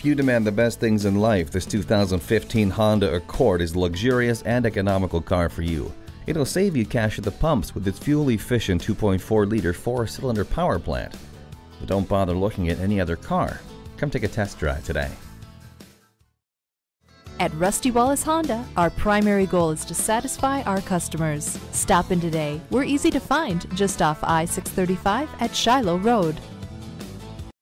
If you demand the best things in life, this 2015 Honda Accord is a luxurious and economical car for you. It'll save you cash at the pumps with its fuel-efficient 2.4-liter 4-cylinder power plant. But don't bother looking at any other car. Come take a test drive today. At Rusty Wallace Honda, our primary goal is to satisfy our customers. Stop in today. We're easy to find just off I-635 at Shiloh Road.